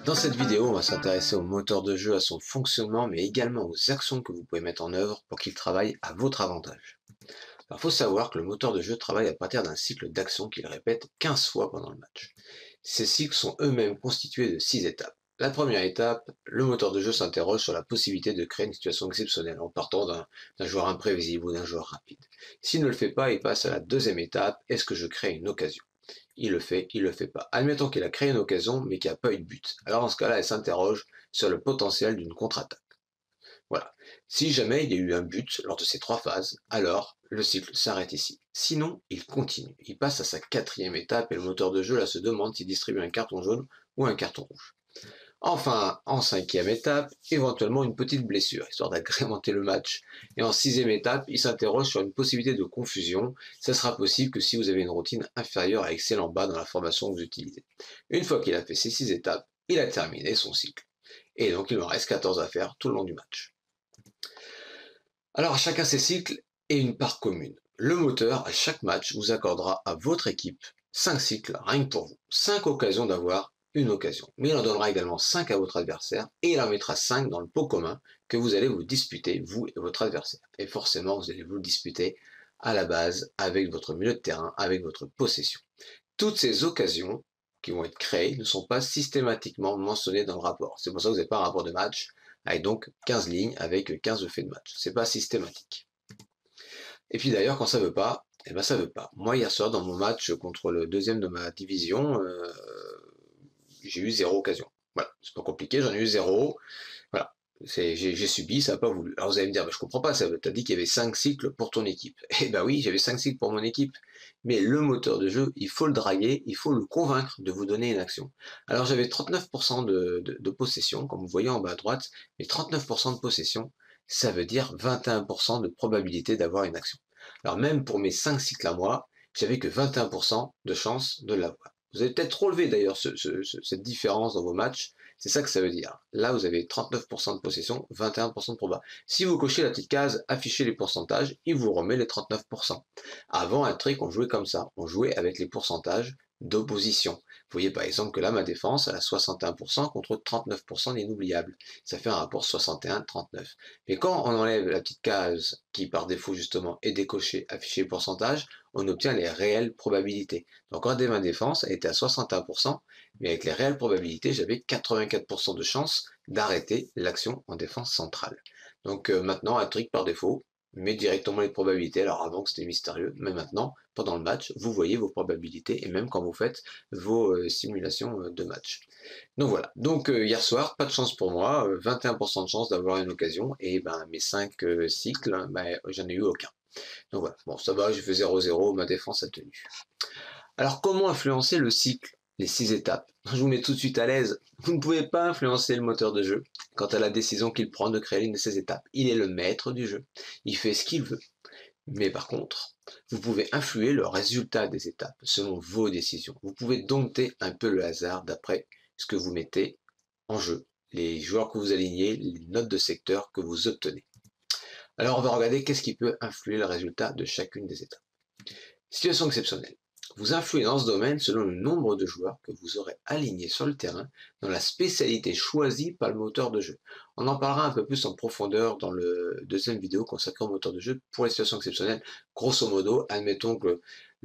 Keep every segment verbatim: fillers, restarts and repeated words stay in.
Dans cette vidéo, on va s'intéresser au moteur de jeu, à son fonctionnement, mais également aux actions que vous pouvez mettre en œuvre pour qu'il travaille à votre avantage. Il faut savoir que le moteur de jeu travaille à partir d'un cycle d'actions qu'il répète quinze fois pendant le match. Ces cycles sont eux-mêmes constitués de six étapes. La première étape, le moteur de jeu s'interroge sur la possibilité de créer une situation exceptionnelle en partant d'un d'un joueur imprévisible ou d'un joueur rapide. S'il ne le fait pas, il passe à la deuxième étape, est-ce que je crée une occasion? Il le fait, il le fait pas. Admettons qu'il a créé une occasion, mais qu'il n'y a pas eu de but. Alors dans ce cas-là, elle s'interroge sur le potentiel d'une contre-attaque. Voilà. Si jamais il y a eu un but lors de ces trois phases, alors le cycle s'arrête ici. Sinon, il continue. Il passe à sa quatrième étape et le moteur de jeu là se demande s'il distribue un carton jaune ou un carton rouge. Enfin, en cinquième étape, éventuellement une petite blessure, histoire d'agrémenter le match. Et en sixième étape, il s'interroge sur une possibilité de confusion. Ça sera possible que si vous avez une routine inférieure à excellent bas dans la formation que vous utilisez. Une fois qu'il a fait ces six étapes, il a terminé son cycle. Et donc il en reste quatorze à faire tout le long du match. Alors à chacun ces cycles est une part commune. Le moteur, à chaque match, vous accordera à votre équipe cinq cycles, rien que pour vous. cinq occasions d'avoir une occasion. Mais il en donnera également cinq à votre adversaire et il en mettra cinq dans le pot commun que vous allez vous disputer, vous et votre adversaire. Et forcément, vous allez vous le disputer à la base avec votre milieu de terrain, avec votre possession. Toutes ces occasions qui vont être créées ne sont pas systématiquement mentionnées dans le rapport. C'est pour ça que vous n'avez pas un rapport de match avec donc quinze lignes avec quinze faits de match. C'est pas systématique. Et puis d'ailleurs, quand ça veut pas, eh ben ça veut pas. Moi, hier soir, dans mon match contre le deuxième de ma division, euh, j'ai eu zéro occasion. Voilà, c'est pas compliqué, j'en ai eu zéro. Voilà, j'ai subi, ça n'a pas voulu. Alors vous allez me dire, bah, je comprends pas, ça t'as dit qu'il y avait cinq cycles pour ton équipe. Eh ben oui, j'avais cinq cycles pour mon équipe. Mais le moteur de jeu, il faut le draguer, il faut le convaincre de vous donner une action. Alors j'avais trente-neuf pour cent de, de, de possession, comme vous voyez en bas à droite, mais trente-neuf pour cent de possession, ça veut dire vingt et un pour cent de probabilité d'avoir une action. Alors même pour mes cinq cycles à moi, j'avais que vingt et un pour cent de chance de l'avoir. Vous avez peut-être relevé d'ailleurs ce, ce, ce, cette différence dans vos matchs, c'est ça que ça veut dire. Là, vous avez trente-neuf pour cent de possession, vingt et un pour cent de proba. Si vous cochez la petite case, affichez les pourcentages, il vous remet les trente-neuf pour cent. Avant, un trick, on jouait comme ça. On jouait avec les pourcentages d'opposition. Vous voyez par exemple que là, ma défense, elle a soixante et un pour cent contre trente-neuf pour cent d'inoubliables. Ça fait un rapport soixante et un trente-neuf. Mais quand on enlève la petite case qui, par défaut, justement, est décochée, affichée les pourcentages, on obtient les réelles probabilités. Donc, quand ma défense, elle était à soixante et un pour cent, mais avec les réelles probabilités, j'avais quatre-vingt-quatre pour cent de chance d'arrêter l'action en défense centrale. Donc euh, maintenant, un trick par défaut, met directement les probabilités. Alors avant que c'était mystérieux, mais maintenant, pendant le match, vous voyez vos probabilités, et même quand vous faites vos euh, simulations euh, de match. Donc voilà, donc euh, hier soir, pas de chance pour moi, euh, vingt et un pour cent de chance d'avoir une occasion, et ben mes cinq euh, cycles, ben, j'en ai eu aucun. Donc voilà, bon ça va, j'ai fait zéro zéro, ma défense a tenu. Alors comment influencer le cycle, les six étapes? Je vous mets tout de suite à l'aise, vous ne pouvez pas influencer le moteur de jeu quant à la décision qu'il prend de créer l'une de ces étapes. Il est le maître du jeu, il fait ce qu'il veut. Mais par contre, vous pouvez influer le résultat des étapes selon vos décisions. Vous pouvez dompter un peu le hasard d'après ce que vous mettez en jeu, les joueurs que vous alignez, les notes de secteur que vous obtenez. Alors on va regarder qu'est-ce qui peut influer le résultat de chacune des étapes. Situation exceptionnelle. Vous influez dans ce domaine selon le nombre de joueurs que vous aurez alignés sur le terrain dans la spécialité choisie par le moteur de jeu. On en parlera un peu plus en profondeur dans le deuxième vidéo consacrée au moteur de jeu pour les situations exceptionnelles. Grosso modo, admettons que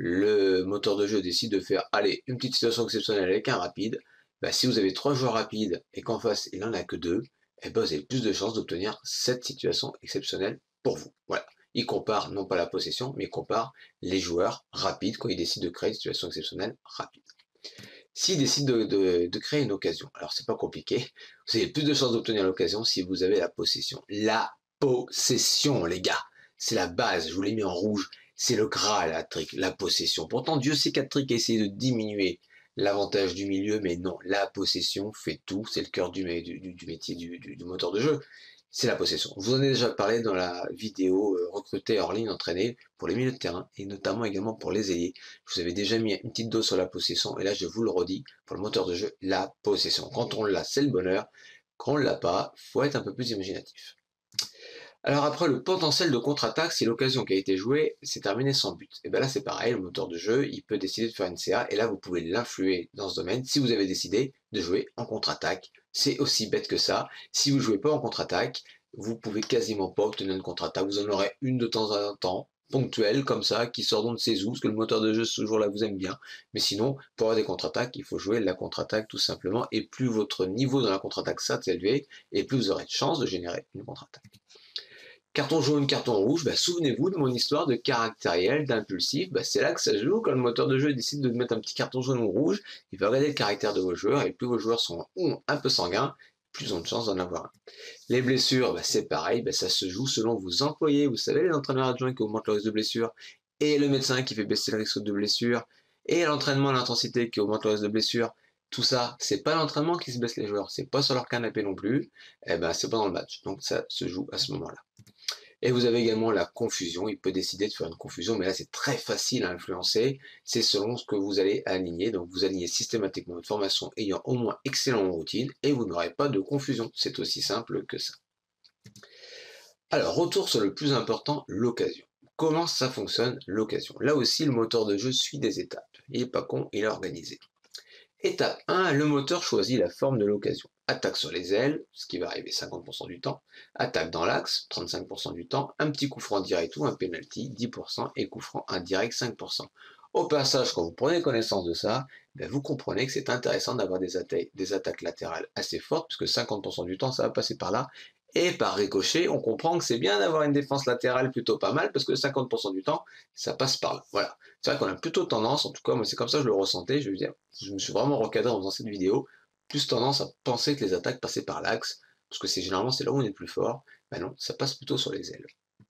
le moteur de jeu décide de faire allez, une petite situation exceptionnelle avec un rapide. Bah, si vous avez trois joueurs rapides et qu'en face il n'en a que deux, eh ben, vous avez plus de chances d'obtenir cette situation exceptionnelle pour vous. Voilà. Il compare non pas la possession, mais il compare les joueurs rapides quand ils décident de créer une situation exceptionnelle rapide. S'ils décident de, de, de créer une occasion, alors c'est pas compliqué, vous avez plus de chances d'obtenir l'occasion si vous avez la possession. La possession, les gars, c'est la base, je vous l'ai mis en rouge, c'est le gras, la trick, la possession. Pourtant, Dieu sait qu'un trick a essayé de diminuer l'avantage du milieu, mais non, la possession fait tout, c'est le cœur du, du, du métier du, du, du moteur de jeu. C'est la possession. Je vous en ai déjà parlé dans la vidéo euh, recruter hors ligne entraîner pour les milieux de terrain et notamment également pour les ailiers. Je vous avais déjà mis une petite dose sur la possession et là je vous le redis pour le moteur de jeu, la possession. Quand on l'a, c'est le bonheur. Quand on l'a pas, faut être un peu plus imaginatif. Alors après le potentiel de contre-attaque, si l'occasion qui a été jouée s'est terminée sans but. Et bien là c'est pareil, le moteur de jeu, il peut décider de faire une C A, et là vous pouvez l'influer dans ce domaine si vous avez décidé de jouer en contre-attaque. C'est aussi bête que ça. Si vous ne jouez pas en contre-attaque, vous pouvez quasiment pas obtenir une contre-attaque. Vous en aurez une de temps en temps, ponctuelle comme ça, qui sort d'on ne sait où, parce que le moteur de jeu ce jour-là vous aime bien. Mais sinon, pour avoir des contre-attaques, il faut jouer la contre-attaque tout simplement, et plus votre niveau dans la contre-attaque sera élevé, et plus vous aurez de chances de générer une contre-attaque. Carton jaune, carton rouge, bah, souvenez-vous de mon histoire de caractériel, d'impulsif, bah, c'est là que ça se joue. Quand le moteur de jeu décide de mettre un petit carton jaune ou rouge, il va regarder le caractère de vos joueurs, et plus vos joueurs sont un peu sanguins, plus ils ont de chances d'en avoir un. Les blessures, bah, c'est pareil, bah, ça se joue selon vos employés. Vous savez, les entraîneurs adjoints qui augmentent le risque de blessure, et le médecin qui fait baisser le risque de blessure, et l'entraînement à l'intensité qui augmente le risque de blessure. Tout ça, c'est pas l'entraînement qui se baisse les joueurs, c'est pas sur leur canapé non plus, et ben c'est pas dans le match. Donc ça se joue à ce moment-là. Et vous avez également la confusion, il peut décider de faire une confusion, mais là c'est très facile à influencer, c'est selon ce que vous allez aligner, donc vous alignez systématiquement votre formation ayant au moins excellent en routine, et vous n'aurez pas de confusion, c'est aussi simple que ça. Alors, retour sur le plus important, l'occasion. Comment ça fonctionne l'occasion? Là aussi, le moteur de jeu suit des étapes, il n'est pas con, il est organisé. Étape un, le moteur choisit la forme de l'occasion. Attaque sur les ailes, ce qui va arriver cinquante pour cent du temps. Attaque dans l'axe, trente-cinq pour cent du temps. Un petit coup franc direct ou un penalty, dix pour cent. Et coup franc indirect, cinq pour cent. Au passage, quand vous prenez connaissance de ça, ben vous comprenez que c'est intéressant d'avoir des, atta des attaques latérales assez fortes, puisque cinquante pour cent du temps, ça va passer par là. Et par ricochet, on comprend que c'est bien d'avoir une défense latérale plutôt pas mal, parce que cinquante pour cent du temps, ça passe par là. Voilà. C'est vrai qu'on a plutôt tendance, en tout cas, moi c'est comme ça que je le ressentais, je veux dire, je me suis vraiment recadré en faisant cette vidéo, plus tendance à penser que les attaques passaient par l'axe, parce que c'est généralement c'est là où on est le plus fort. Ben non, ça passe plutôt sur les ailes.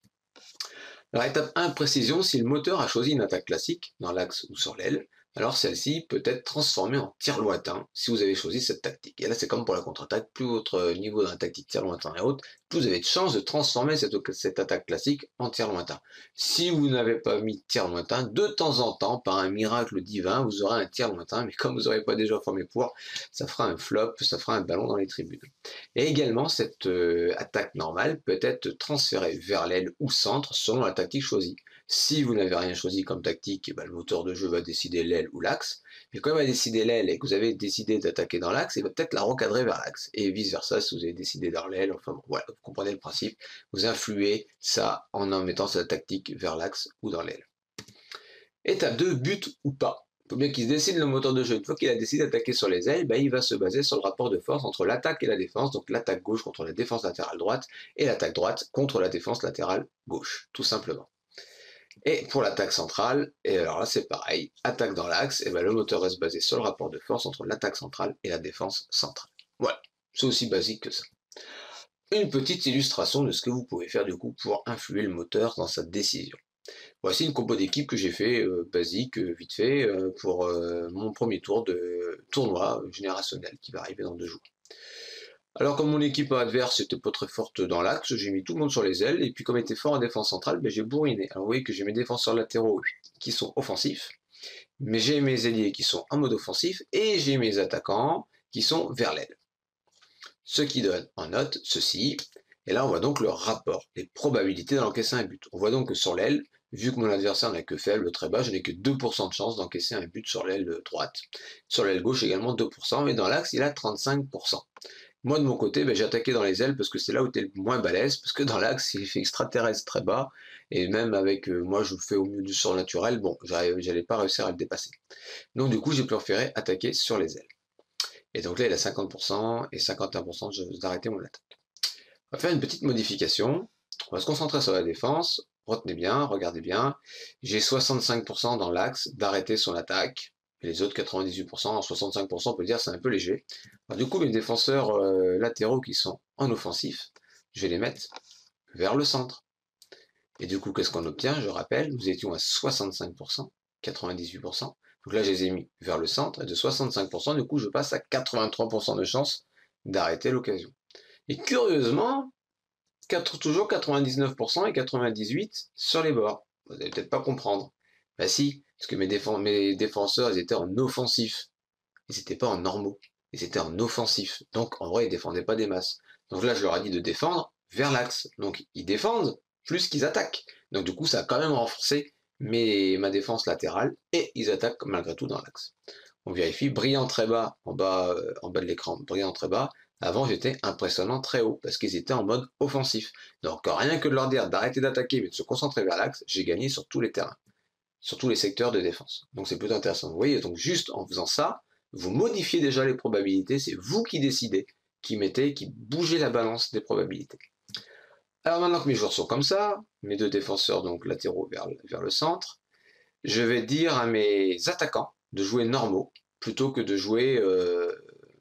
Alors étape un, précision, si le moteur a choisi une attaque classique, dans l'axe ou sur l'aile, alors celle-ci peut être transformée en tir lointain si vous avez choisi cette tactique. Et là c'est comme pour la contre-attaque, plus votre niveau dans la tactique tir lointain est haute, plus vous avez de chances de transformer cette, cette attaque classique en tir lointain. Si vous n'avez pas mis tir lointain, de temps en temps, par un miracle divin, vous aurez un tir lointain, mais comme vous n'aurez pas déjà formé pour, ça fera un flop, ça fera un ballon dans les tribunes. Et également, cette euh, attaque normale peut être transférée vers l'aile ou centre selon la tactique choisie. Si vous n'avez rien choisi comme tactique, eh ben, le moteur de jeu va décider l'aile ou l'axe. Mais quand il va décider l'aile et que vous avez décidé d'attaquer dans l'axe, il va peut-être la recadrer vers l'axe. Et vice versa, si vous avez décidé dans l'aile, enfin bon, voilà, vous comprenez le principe. Vous influez ça en en mettant sa tactique vers l'axe ou dans l'aile. Étape deux, but ou pas. Il faut bien qu'il se décide le moteur de jeu. Une fois qu'il a décidé d'attaquer sur les ailes, ben, il va se baser sur le rapport de force entre l'attaque et la défense, donc l'attaque gauche contre la défense latérale droite, et l'attaque droite contre la défense latérale gauche, tout simplement. Et pour l'attaque centrale, et alors là c'est pareil, attaque dans l'axe, et ben le moteur reste basé sur le rapport de force entre l'attaque centrale et la défense centrale. Voilà, c'est aussi basique que ça. Une petite illustration de ce que vous pouvez faire du coup pour influer le moteur dans sa décision. Voici une compo d'équipe que j'ai fait, euh, basique, euh, vite fait, euh, pour euh, mon premier tour de tournoi générationnel qui va arriver dans deux jours. Alors comme mon équipe adverse était pas très forte dans l'axe, j'ai mis tout le monde sur les ailes, et puis comme il était fort en défense centrale, ben j'ai bourriné. Alors vous voyez que j'ai mes défenseurs latéraux qui sont offensifs, mais j'ai mes ailiers qui sont en mode offensif, et j'ai mes attaquants qui sont vers l'aile. Ce qui donne en note ceci, et là on voit donc le rapport, les probabilités d'encaisser un but. On voit donc que sur l'aile, vu que mon adversaire n'a que faible, très bas, je n'ai que deux pour cent de chance d'encaisser un but sur l'aile droite. Sur l'aile gauche également deux pour cent, mais dans l'axe il a trente-cinq pour cent. Moi de mon côté, ben, j'ai attaqué dans les ailes parce que c'est là où tu es le moins balèze, parce que dans l'axe il fait extraterrestre très bas, et même avec euh, moi je fais au mieux du surnaturel, bon, j'allais pas réussir à le dépasser. Donc du coup j'ai préféré attaquer sur les ailes. Et donc là il a cinquante pour cent et cinquante et un pour cent d'arrêter mon attaque. On va faire une petite modification, on va se concentrer sur la défense, retenez bien, regardez bien, j'ai soixante-cinq pour cent dans l'axe d'arrêter son attaque, et les autres quatre-vingt-dix-huit pour cent, soixante-cinq pour cent on peut dire c'est un peu léger. Alors, du coup mes défenseurs euh, latéraux qui sont en offensif, je vais les mettre vers le centre. Et du coup qu'est-ce qu'on obtient? Je rappelle, nous étions à soixante-cinq pour cent, quatre-vingt-dix-huit pour cent, donc là je les ai mis vers le centre, et de soixante-cinq pour cent du coup je passe à quatre-vingt-trois pour cent de chance d'arrêter l'occasion. Et curieusement, toujours quatre-vingt-dix-neuf pour cent et quatre-vingt-dix-huit pour cent sur les bords. Vous n'allez peut-être pas comprendre. Bah si, parce que mes, défens mes défenseurs, ils étaient en offensif. Ils n'étaient pas en normaux. Ils étaient en offensif. Donc en vrai, ils défendaient pas des masses. Donc là, je leur ai dit de défendre vers l'axe. Donc ils défendent plus qu'ils attaquent. Donc du coup, ça a quand même renforcé mes, ma défense latérale, et ils attaquent malgré tout dans l'axe. On vérifie, brillant très bas, en bas, euh, en bas de l'écran, brillant très bas. Avant, j'étais impressionnant très haut, parce qu'ils étaient en mode offensif. Donc rien que de leur dire d'arrêter d'attaquer, mais de se concentrer vers l'axe, j'ai gagné sur tous les terrains, sur tous les secteurs de défense. Donc c'est plutôt intéressant. Vous voyez, donc juste en faisant ça, vous modifiez déjà les probabilités, c'est vous qui décidez, qui mettez, qui bougez la balance des probabilités. Alors maintenant que mes joueurs sont comme ça, mes deux défenseurs donc latéraux vers, vers le centre, je vais dire à mes attaquants de jouer normaux, plutôt que de jouer euh,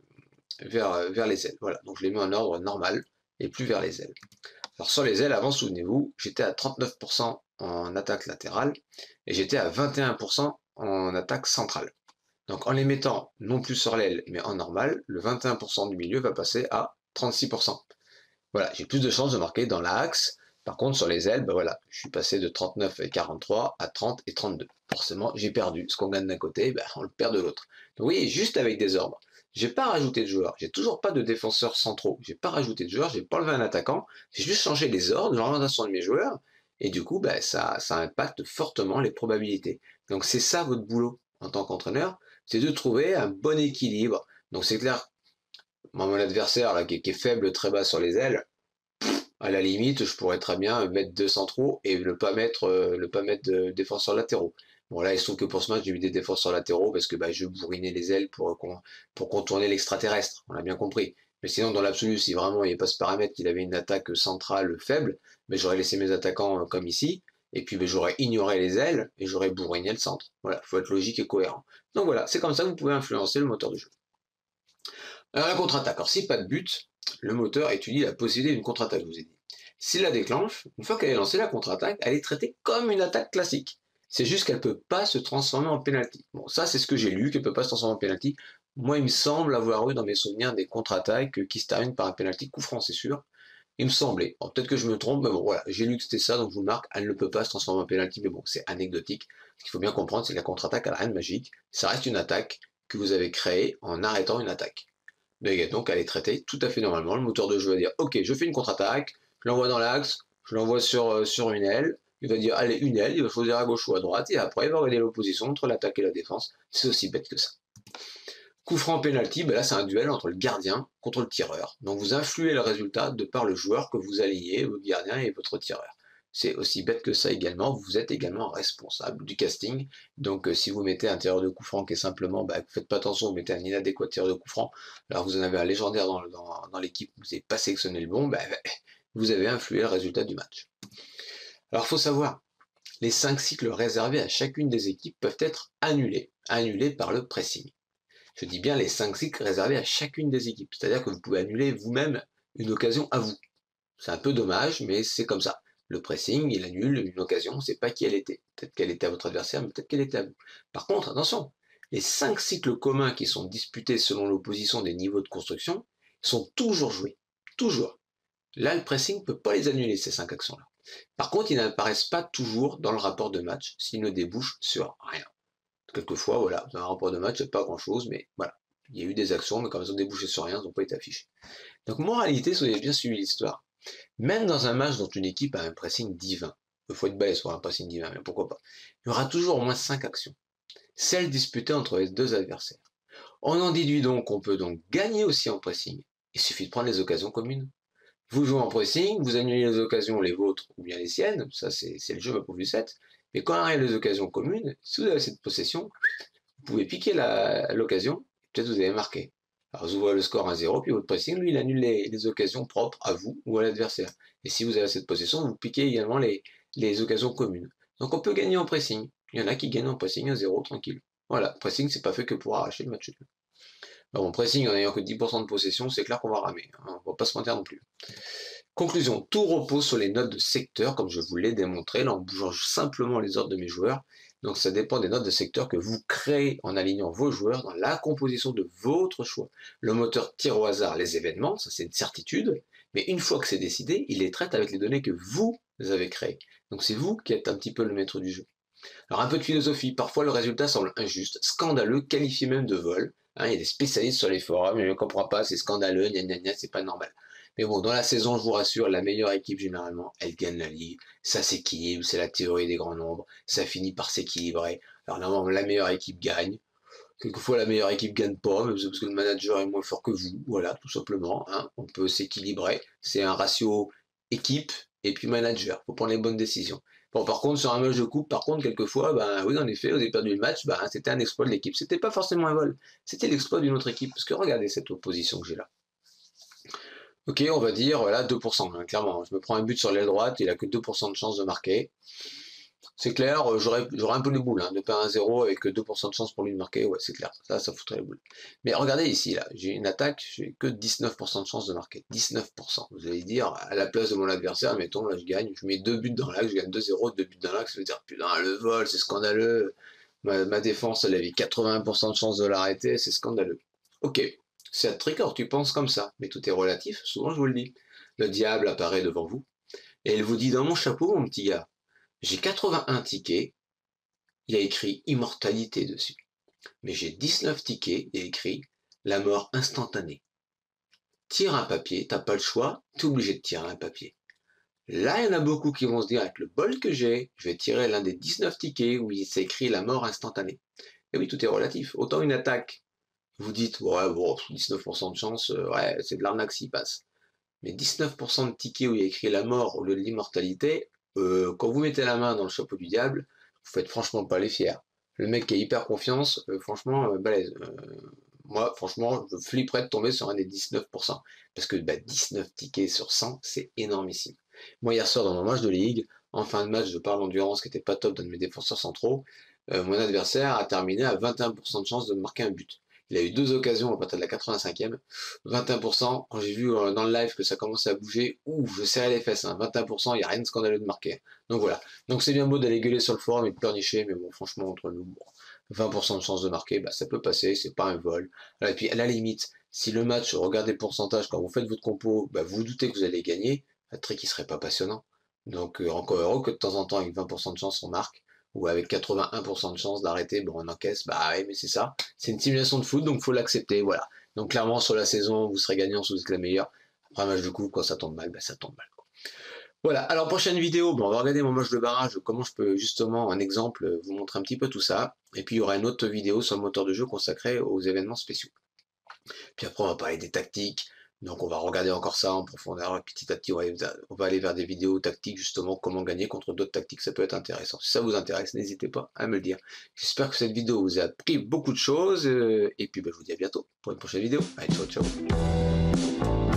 vers, vers les ailes. Voilà, donc je les mets en ordre normal, et plus vers les ailes. Alors sur les ailes, avant, souvenez-vous, j'étais à trente-neuf pour cent en attaque latérale, et j'étais à vingt et un pour cent en attaque centrale. Donc en les mettant non plus sur l'aile, mais en normal, le vingt et un pour cent du milieu va passer à trente-six pour cent. Voilà, j'ai plus de chances de marquer dans l'axe. Par contre, sur les ailes, ben voilà, je suis passé de trente-neuf et quarante-trois à trente et trente-deux. Forcément, j'ai perdu. Ce qu'on gagne d'un côté, ben, on le perd de l'autre. Donc oui, juste avec des ordres. J'ai pas rajouté de joueurs, j'ai toujours pas de défenseurs centraux, j'ai pas rajouté de joueurs, j'ai pas enlevé un attaquant, j'ai juste changé les ordres, l'orientation de mes joueurs, et du coup, ben, ça, ça impacte fortement les probabilités. Donc c'est ça votre boulot en tant qu'entraîneur, c'est de trouver un bon équilibre. Donc c'est clair, moi, mon adversaire là, qui, est, qui est faible très bas sur les ailes, à la limite, je pourrais très bien mettre deux centraux et ne pas mettre, euh, ne pas mettre de défenseurs latéraux. Bon là, il se trouve que pour ce match, j'ai mis des défenseurs latéraux parce que bah, je bourrinais les ailes pour, pour contourner l'extraterrestre, on l'a bien compris. Mais sinon, dans l'absolu, si vraiment il n'y avait pas ce paramètre qu'il avait une attaque centrale faible, mais j'aurais laissé mes attaquants euh, comme ici, et puis j'aurais ignoré les ailes et j'aurais bourriné le centre. Voilà, il faut être logique et cohérent. Donc voilà, c'est comme ça que vous pouvez influencer le moteur du jeu. Alors la contre-attaque, alors si pas de but, le moteur étudie la possibilité d'une contre-attaque, je vous ai dit. S'il la déclenche, une fois qu'elle est lancée, la contre-attaque, elle est traitée comme une attaque classique. C'est juste qu'elle ne peut pas se transformer en penalty. Bon, ça c'est ce que j'ai lu, qu'elle ne peut pas se transformer en penalty. Moi, il me semble avoir eu dans mes souvenirs des contre-attaques qui se terminent par un penalty coup franc, c'est sûr. Il me semblait. Bon, peut-être que je me trompe, mais bon, voilà, j'ai lu que c'était ça, donc je vous le marque, elle ne peut pas se transformer en penalty, mais bon, c'est anecdotique. Ce qu'il faut bien comprendre, c'est que la contre-attaque, elle n'a rien de magique. Ça reste une attaque que vous avez créée en arrêtant une attaque. Donc elle est traitée tout à fait normalement. Le moteur de jeu va dire ok, je fais une contre-attaque, je l'envoie dans l'axe, je l'envoie sur, euh, sur une aile, il va dire allez une aile, il va choisir à gauche ou à droite, et après il va regarder l'opposition entre l'attaque et la défense. C'est aussi bête que ça. Coup franc penalty, ben là c'est un duel entre le gardien contre le tireur. Donc vous influez le résultat de par le joueur que vous alignez, votre gardien et votre tireur. C'est aussi bête que ça également, vous êtes également responsable du casting. Donc euh, si vous mettez un tireur de coup franc qui est simplement, bah, vous faites pas attention, vous mettez un inadéquat tireur de coup franc, alors vous en avez un légendaire dans, dans, dans l'équipe, vous n'avez pas sélectionné le bon, bah, vous avez influé le résultat du match. Alors il faut savoir, les cinq cycles réservés à chacune des équipes peuvent être annulés, annulés par le pressing. Je dis bien les cinq cycles réservés à chacune des équipes, c'est-à-dire que vous pouvez annuler vous-même une occasion à vous. C'est un peu dommage, mais c'est comme ça. Le pressing, il annule une occasion, on ne sait pas qui elle était. Peut-être qu'elle était à votre adversaire, mais peut-être qu'elle était à vous. Par contre, attention, les cinq cycles communs qui sont disputés selon l'opposition des niveaux de construction sont toujours joués. Toujours. Là, le pressing ne peut pas les annuler, ces cinq actions-là. Par contre, ils n'apparaissent pas toujours dans le rapport de match s'ils ne débouchent sur rien. Quelquefois, voilà, dans un rapport de match, il n'y a pas grand-chose, mais voilà. Il y a eu des actions, mais comme elles ont débouché sur rien, elles n'ont pas été affichées. Donc, moralité, si vous avez bien suivi l'histoire, même dans un match dont une équipe a un pressing divin, il faut être balèze pour un pressing divin, mais pourquoi pas, il y aura toujours au moins cinq actions, celles disputées entre les deux adversaires. On en déduit donc qu'on peut donc gagner aussi en pressing, il suffit de prendre les occasions communes. Vous jouez en pressing, vous annulez les occasions, les vôtres ou bien les siennes, ça c'est le jeu ma du sept, mais quand arrive les occasions communes, si vous avez cette possession, vous pouvez piquer l'occasion, peut-être vous avez marqué. Alors vous ouvrez le score à zéro, puis votre pressing, lui, il annule les, les occasions propres à vous ou à l'adversaire. Et si vous avez cette possession, vous piquez également les, les occasions communes. Donc on peut gagner en pressing. Il y en a qui gagnent en pressing à zéro, tranquille. Voilà, pressing, c'est pas fait que pour arracher le match. Bon, pressing en ayant que dix pour cent de possession, c'est clair qu'on va ramer. Hein, on va pas se mentir non plus. Conclusion, tout repose sur les notes de secteur, comme je vous l'ai démontré, là en bougeant simplement les ordres de mes joueurs. Donc ça dépend des notes de secteur que vous créez en alignant vos joueurs dans la composition de votre choix. Le moteur tire au hasard les événements, ça c'est une certitude, mais une fois que c'est décidé, il les traite avec les données que vous avez créées. Donc c'est vous qui êtes un petit peu le maître du jeu. Alors un peu de philosophie, parfois le résultat semble injuste, scandaleux, qualifié même de vol. Hein, il y a des spécialistes sur les forums, je ne comprends pas, c'est scandaleux, gna gna gna, c'est pas normal. Mais bon, dans la saison, je vous rassure, la meilleure équipe, généralement, elle gagne la ligue. Ça s'équilibre, c'est la théorie des grands nombres. Ça finit par s'équilibrer. Alors normalement, la meilleure équipe gagne. Quelquefois, la meilleure équipe gagne pas, mais c'est parce que le manager est moins fort que vous. Voilà, tout simplement, hein. On peut s'équilibrer. C'est un ratio équipe et puis manager. Faut prendre les bonnes décisions. Bon, par contre, sur un match de coupe, par contre, quelquefois, ben oui, en effet, vous avez perdu le match, ben, c'était un exploit de l'équipe. C'était pas forcément un vol, c'était l'exploit d'une autre équipe. Parce que regardez cette opposition que j'ai là. Ok, on va dire, voilà, deux pour cent, hein, clairement. Je me prends un but sur l'aile droite, il a que deux pour cent de chance de marquer. C'est clair, euh, j'aurais un peu les boules, hein, de pas un zéro avec deux pour cent de chance pour lui de marquer, ouais, c'est clair, ça, ça foutrait les boules. Mais regardez ici, là, j'ai une attaque, j'ai que dix-neuf pour cent de chance de marquer, dix-neuf pour cent. Vous allez dire, à la place de mon adversaire, mettons, là, je gagne, je mets deux buts dans l'axe, je gagne deux zéro, deux buts dans l'axe, ça veut dire, putain, le vol, c'est scandaleux. Ma, ma défense, elle avait quatre-vingts pour cent de chance de l'arrêter, c'est scandaleux. Ok, c'est un tricor, tu penses comme ça, mais tout est relatif, souvent je vous le dis. Le diable apparaît devant vous, et il vous dit, dans mon chapeau, mon petit gars, j'ai quatre-vingt-un tickets, il y a écrit immortalité dessus. Mais j'ai dix-neuf tickets, il y a écrit la mort instantanée. Tire un papier, t'as pas le choix, t'es obligé de tirer un papier. Là, il y en a beaucoup qui vont se dire, avec le bol que j'ai, je vais tirer l'un des dix-neuf tickets où il s'est écrit la mort instantanée. Et oui, tout est relatif. Autant une attaque, vous dites, ouais, bon, dix-neuf pour cent de chance, euh, ouais, c'est de l'arnaque s'il passe. Mais dix-neuf pour cent de tickets où il y a écrit la mort au lieu de l'immortalité, euh, quand vous mettez la main dans le chapeau du diable, vous faites franchement pas les fiers. Le mec qui a hyper confiance, euh, franchement, euh, balèze. Euh, moi, franchement, je flipperais de tomber sur un des dix-neuf pour cent. Parce que bah, dix-neuf tickets sur cent, c'est énormissime. Moi, hier soir, dans mon match de ligue, en fin de match, de par l'endurance qui était pas top d'un de mes défenseurs centraux, euh, mon adversaire a terminé à vingt et un pour cent de chance de marquer un but. Il a eu deux occasions à partir de la quatre-vingt-cinquième. vingt et un pour cent, quand j'ai vu euh, dans le live que ça commençait à bouger, ouh, je serrais les fesses. Hein. vingt et un pour cent, il n'y a rien de scandaleux de marquer. Donc voilà. Donc c'est bien beau d'aller gueuler sur le forum et de pleurnicher, mais bon, franchement, entre nous, bon, vingt pour cent de chance de marquer, bah, ça peut passer, c'est pas un vol. Et puis à la limite, si le match, regardez le pourcentage, quand vous faites votre compo, bah, vous, vous doutez que vous allez gagner, un truc qui serait pas passionnant. Donc euh, encore heureux que de temps en temps, avec vingt pour cent de chance, on marque, ou avec quatre-vingt-un pour cent de chance d'arrêter, bon, on encaisse, bah oui, mais c'est ça. C'est une simulation de foot, donc faut l'accepter, voilà. Donc clairement, sur la saison, vous serez gagnant si vous êtes la meilleure. Après un match de coupe, quand ça tombe mal, bah, ça tombe mal. Quoi. Voilà, alors prochaine vidéo, bon, on va regarder mon match de barrage, comment je peux justement, un exemple, vous montrer un petit peu tout ça. Et puis il y aura une autre vidéo sur le moteur de jeu consacrée aux événements spéciaux. Puis après, on va parler des tactiques. Donc on va regarder encore ça en profondeur, petit à petit on va aller vers des vidéos tactiques justement, comment gagner contre d'autres tactiques, ça peut être intéressant. Si ça vous intéresse, n'hésitez pas à me le dire. J'espère que cette vidéo vous a appris beaucoup de choses, et puis ben, je vous dis à bientôt pour une prochaine vidéo. Allez, ciao ciao.